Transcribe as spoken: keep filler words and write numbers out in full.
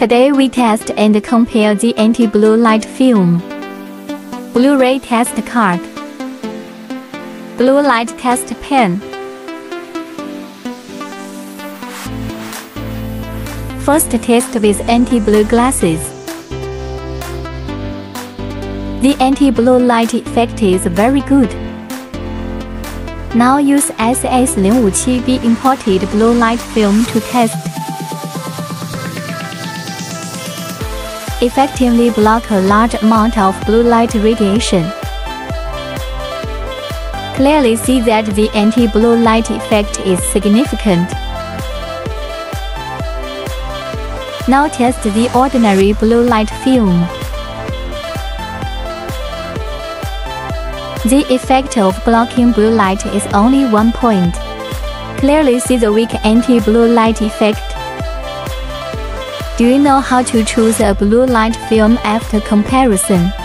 Today we test and compare the anti-blue light film. Blu-ray test card. Blue light test pen. First test with anti-blue glasses. The anti-blue light effect is very good. Now use S S zero five seven B imported blue light film to test. Effectively block a large amount of blue light radiation. Clearly see that the anti-blue light effect is significant. Now test the ordinary blue light film. The effect of blocking blue light is only one point. Clearly see the weak anti-blue light effect. Do you know how to choose a blue light film after comparison?